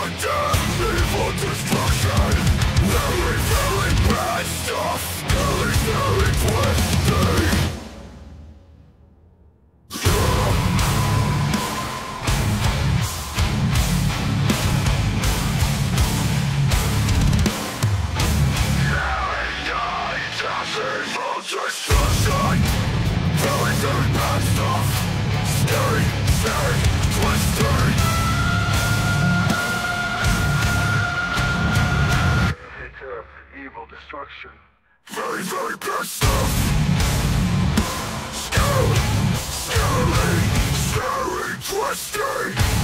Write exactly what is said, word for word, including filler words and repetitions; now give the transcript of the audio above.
Evil destruction. Very, very bad stuff. Very, very twisty. Evil destruction. Very, very bad stuff. Scary, scary, twisty. Evil destruction. Very, very bad stuff. Scary, scary, scary, twisty.